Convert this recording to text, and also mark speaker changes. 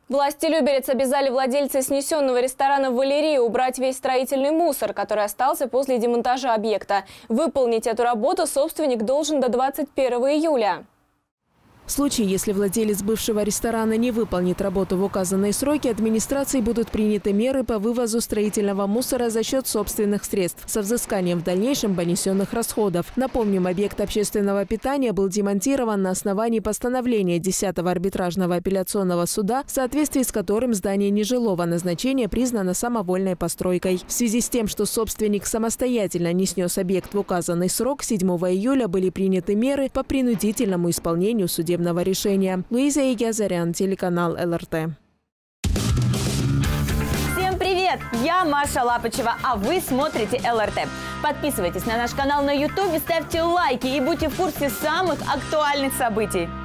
Speaker 1: Власти Люберец обязали владельца снесенного ресторана «Валерия» убрать весь строительный мусор, который остался после демонтажа объекта. Выполнить эту работу собственник должен до 21 июля.
Speaker 2: В случае, если владелец бывшего ресторана не выполнит работу в указанные сроки, администрацией будут приняты меры по вывозу строительного мусора за счет собственных средств со взысканием в дальнейшем понесенных расходов. Напомним, объект общественного питания был демонтирован на основании постановления 10-го арбитражного апелляционного суда, в соответствии с которым здание нежилого назначения признано самовольной постройкой. В связи с тем, что собственник самостоятельно не снес объект в указанный срок, 7 июля были приняты меры по принудительному исполнению судебного решения. Луиза Егязарян, телеканал ЛРТ.
Speaker 3: Всем привет! Я Маша Лапочева, а вы смотрите ЛРТ. Подписывайтесь на наш канал на YouTube, ставьте лайки и будьте в курсе самых актуальных событий.